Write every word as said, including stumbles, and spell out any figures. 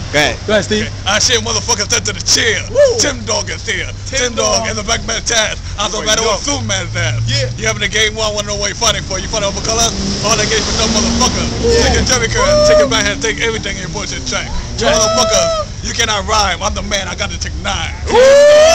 Go ahead. Go ahead, Steve. Okay. I shit motherfuckers to the chair. Woo. Tim Dog is here. Tim Tim, Dog Dog. and the back man Taz. I'm the Where man you with go? Zoom man's ass. Yeah. You having a game one, wanna know what you fighting for? You fighting over color? All that game for some motherfucker. Yeah. Take your Jerry curl, take your back and take everything in your bullshit track. You Yeah. motherfucker, you cannot rhyme. I'm the man, I got to take nine. Woo!